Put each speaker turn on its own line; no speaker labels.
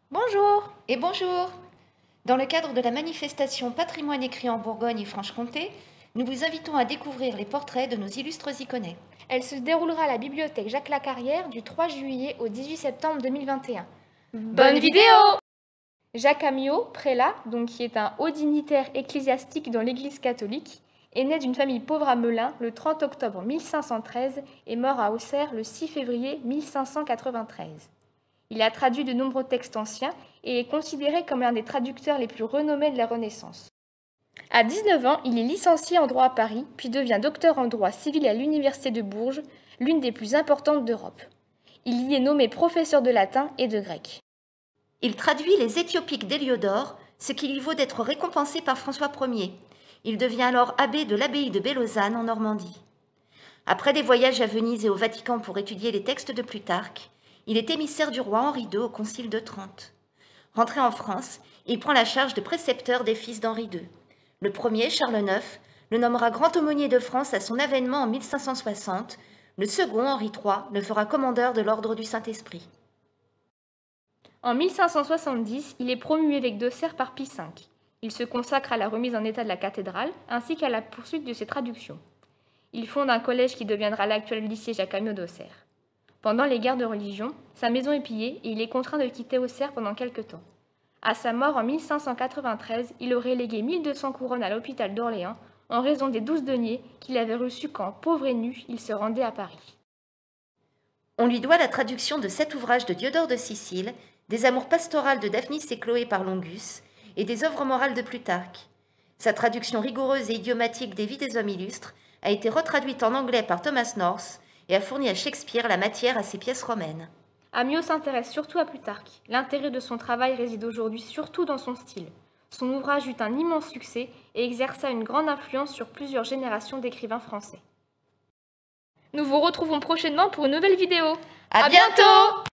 Bonjour et bonjour. Dans le cadre de la manifestation Patrimoine écrit en Bourgogne et Franche-Comté, nous vous invitons à découvrir les portraits de nos illustres iconais.
Elle se déroulera à la bibliothèque Jacques Lacarrière du 3 juillet au 18 septembre 2021.
Bonne vidéo!
Jacques Amiot, prélat, qui est un haut dignitaire ecclésiastique dans l'Église catholique, est né d'une famille pauvre à Melun le 30 octobre 1513 et mort à Auxerre le 6 février 1593. Il a traduit de nombreux textes anciens et est considéré comme l'un des traducteurs les plus renommés de la Renaissance. À 19 ans, il est licencié en droit à Paris, puis devient docteur en droit civil à l'Université de Bourges, l'une des plus importantes d'Europe. Il y est nommé professeur de latin et de grec.
Il traduit les Éthiopiques d'Héliodore, ce qui lui vaut d'être récompensé par François Ier. Il devient alors abbé de l'abbaye de Bellozane en Normandie. Après des voyages à Venise et au Vatican pour étudier les textes de Plutarque, il est émissaire du roi Henri II au Concile de Trente. Rentré en France, il prend la charge de précepteur des fils d'Henri II. Le premier, Charles IX, le nommera grand aumônier de France à son avènement en 1560. Le second, Henri III, le fera commandeur de l'ordre du Saint-Esprit.
En 1570, il est promu évêque d'Auxerre par Pie V. Il se consacre à la remise en état de la cathédrale ainsi qu'à la poursuite de ses traductions. Il fonde un collège qui deviendra l'actuel lycée Jacques Amiot d'Auxerre. Pendant les guerres de religion, sa maison est pillée et il est contraint de quitter Auxerre pendant quelque temps. À sa mort en 1593, il aurait légué 1200 couronnes à l'hôpital d'Orléans en raison des 12 deniers qu'il avait reçus quand, pauvre et nu, il se rendait à Paris.
On lui doit la traduction de 7 ouvrages de Diodore de Sicile, des Amours pastorales de Daphnis et Chloé par Longus et des œuvres morales de Plutarque. Sa traduction rigoureuse et idiomatique des Vies des hommes illustres a été retraduite en anglais par Thomas North et a fourni à Shakespeare la matière à ses pièces romaines.
Amiot s'intéresse surtout à Plutarque. L'intérêt de son travail réside aujourd'hui surtout dans son style. Son ouvrage eut un immense succès et exerça une grande influence sur plusieurs générations d'écrivains français. Nous vous retrouvons prochainement pour une nouvelle vidéo.
À bientôt!